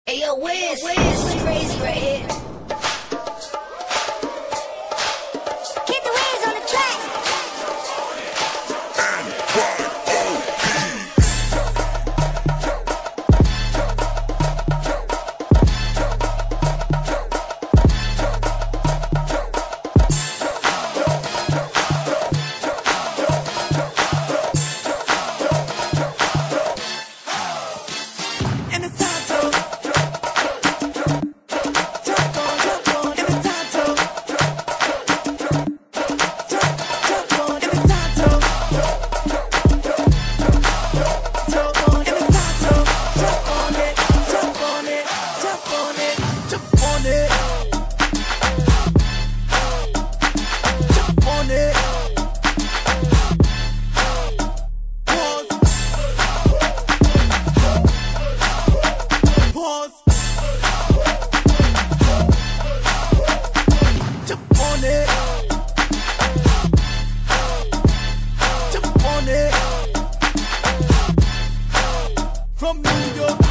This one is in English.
Hey yo, Wiz, this is crazy right here. Get the Wiz on the track. From New York